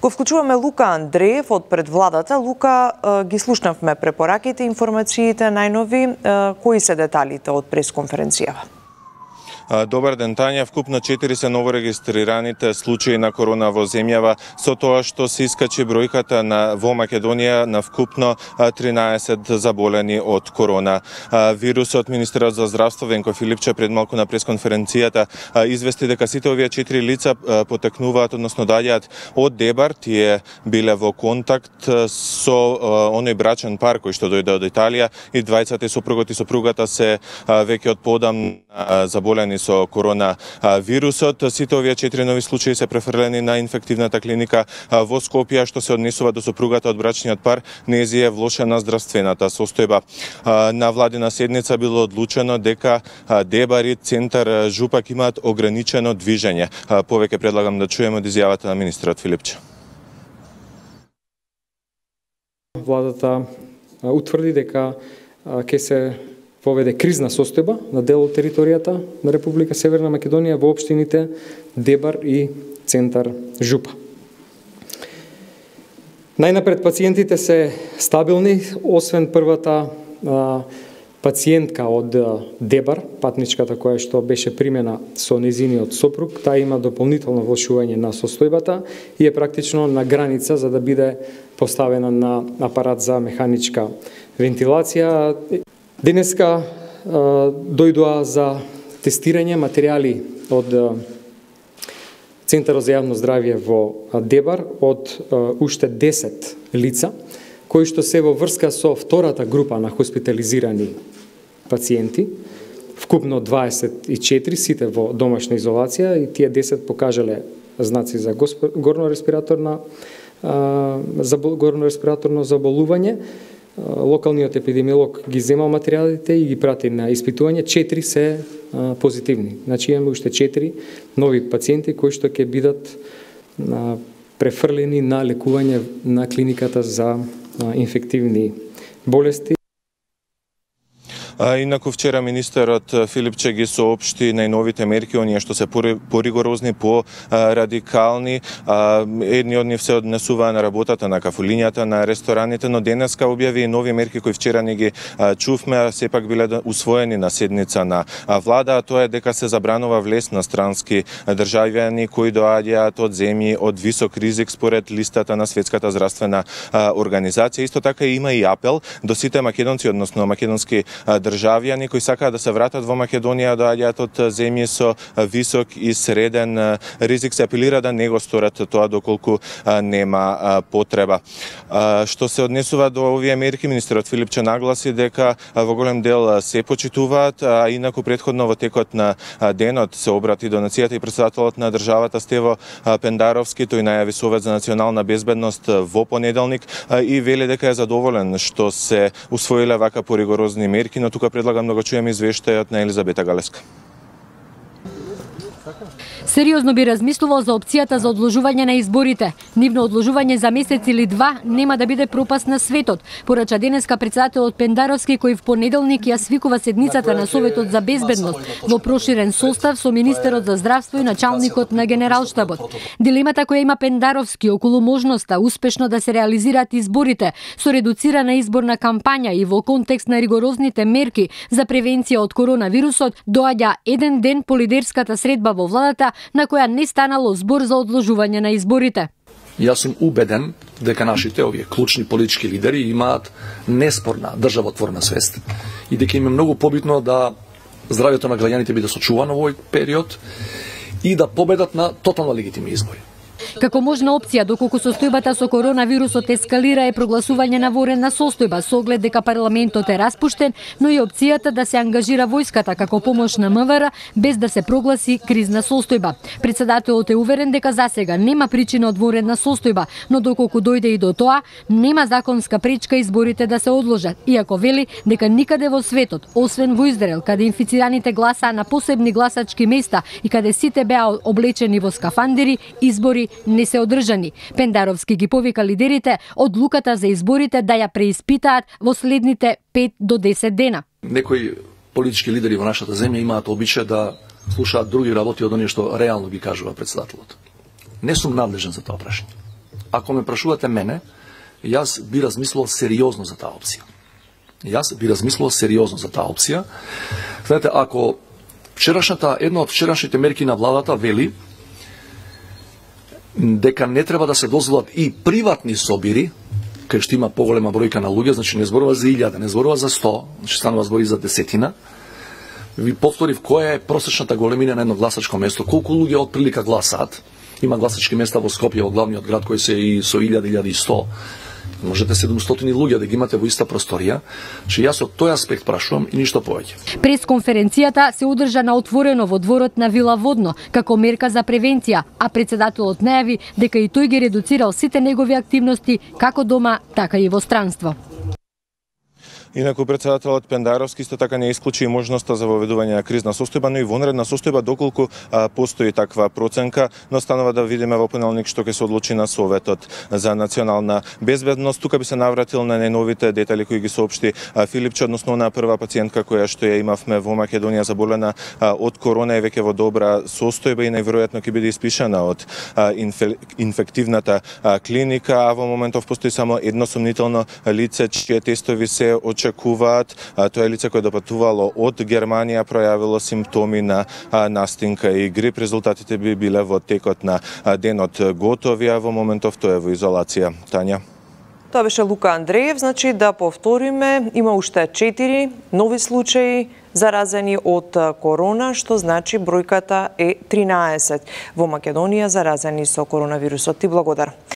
Го вклучуваме Лука Андреев од пред владата. Лука, ги слушнавме препораките, информациите најнови. Кои се деталите од пресконференцијава? Добар ден, Тања. Вкупно 4 се новорегистрираните случаи на корона во земјава, со тоа што се искачи бројката во Македонија на вкупно 13 заболени од корона вирусот. Министерот за здравство Венко Филипче пред малку на пресконференцијата извести дека сите овие 4 лица потекнуваат, односно доаѓаат од Дебар. Тие биле во контакт со оној брачен пар кој што дојде од Италија и двајцата, сопругот и сопругата, се веќе од подамна заболени со корона вирусот. Сите овие 4 нови случаи се префрлени на инфективната клиника во Скопје, што се однесува до сопругата од брачниот пар. Нејзи е влошена здравствената состојба. На владина седница било одлучено дека Дебар и центар Жупак имаат ограничено движење. Повеќе предлагам да чуеме од изјавата на министерот Филипче. Владата утврди дека ќе се поведе кризна состојба на дел од територијата на Република Северна Македонија во општините Дебар и центар Жупа. Најнапред пациентите се стабилни, освен првата пациентка од Дебар, патничката која што беше примена со незиниот сопруг. Таа има дополнително влошување на состојбата и е практично на граница за да биде поставена на апарат за механичка вентилација. Денеска дојдоа за тестирање материјали од Центарот за јавно здравје во Дебар од уште 10 лица, кои што се во врска со втората група на хоспитализирани пациенти, вкупно 24, сите во домашна изолација, и тие 10 покажале знаци за горно респираторно заболување. Локалниот епидемиолог ги земал материјалите и ги прати на испитување. 4 се позитивни. Значи имаме уште 4 нови пациенти кои што ќе бидат префрлени на лекување на клиниката за инфективни болести. Инаку вчера министерот Филипче ги соопшти најновите мерки, оние што се поригорозни, по-радикални. Едни од нив се однесуваа на работата на кафулињата, на рестораните, но денеска објави нови мерки кои вчера не ги чувме, а сепак биле усвоени на седница на влада, а тоа е дека се забранува влез на странски државјани кои доаѓаат од земји од висок ризик според листата на Светската здравствена организација. Исто така има и апел до сите македонци, односно македонски државјани кои сакаат да се вратат во Македонија, доаѓаат од земји со висок и среден ризик, се апелира да не го сторат тоа доколку нема потреба. Што се однесува до овие мерки, министерот Филипче нагласи дека во голем дел се почитуваат, а инаку претходно во текот на денот се обрати до нацијата и претседателот на државата Стево Пендаровски. Тој најави Совет за национална безбедност во понеделник и вели дека е задоволен што се усвоиле вака поригорозни мерки, но тука предлагам да го чуеме извештајот на Елизабета Галеска. Сериозно би размислувал за опцијата за одложување на изборите. Нивно одложување за месец или два нема да биде пропаст на светот, порача денеска претседателот Пендаровски, кој в понеделник ја свикува седницата на Советот за безбедност во проширен состав со министерот за здравство и началникот на генералштабот. Дилемата која има Пендаровски околу можноста успешно да се реализираат изборите со редуцирана изборна кампања и во контекст на ригорозните мерки за превенција од коронавирусот доаѓа еден ден по лидерската средба во владата, на која не станало збор за одложување на изборите. Јас сум убеден дека нашите овие клучни политички лидери имаат неспорна државотворна свест и дека им е многу побитно да здравјето на граѓаните биде сочувано во овој период и да победат на тотално легитимни избори. Како можна опција, доколку состојбата со коронавирусот ескалира, е прогласување на военна состојба со оглед дека парламентот е распуштен, но и опцијата да се ангажира војската како помош на МВР без да се прогласи кризна состојба. Претседателот е уверен дека засега нема причина од военна состојба, но доколку дојде и до тоа, нема законска пречка изборите да се одложат, иако вели дека никаде во светот, освен во Израел, каде инфицираните гласаа на посебни гласачки места и каде сите беа облечени во скафандери, избори не се одржани. Пендаровски ги повика лидерите одлуката за изборите да ја преиспитаат во следните 5 до 10 дена. Некои политички лидери во нашата земја имаат обичај да слушаат други работи од оние што реално ги кажува претседателот. Не сум надлежен за тоа прашање. ако ме прашувате мене, јас би размислувал сериозно за таа опција. Знаете, ако една од вчерашните мерки на владата вели дека не треба да се дозволат и приватни собири, кај што има поголема бројка на луѓе, значи не зборува за 1000, не зборува за 100, значи станува збори за десетина. Ви повторив која е просечната големина на едно гласачко место, колку луѓе од прилика гласаат. Има гласачки места во Скопје, во главниот град, кои се и со 1000-1100. Можете 700 луѓе да ги имате во иста просторија, че јас од тој аспект прашувам и ништо повеќе. Пресконференцијата се одржа на отворено во дворот на Вила Водно, како мерка за превенција, а председателот најави дека и тој ги редуцирал сите негови активности, како дома, така и во странство. Инаку председателот Пендаровски исто така не исклучи и можноста за воведување на кризна состојба, но и вонредна состојба доколку постои таква проценка, но станува да видиме во понеделник што ќе се одлучи на Советот за национална безбедност. Тука би се навратил на најновите детали кои ги соопшти Филипче, односно на прва пациентка која што ја имавме во Македонија заболена од корона и веќе во добра состојба и најверојатно ќе биде испишана од инфективната клиника, а во моментов постои само едно сомнително лице чие тестови се очекуваат. Тоа е лице кое допатувало од Германија, пројавило симптоми на настинка и грип. Резултатите би биле во текот на денот готови, а во моментов тоа е во изолација. Тања. Тоа беше Лука Андреев. Значи да повториме, има уште 4 нови случаи заразени од корона, што значи бројката е 13 во Македонија заразени со коронавирусот. Ти благодарам.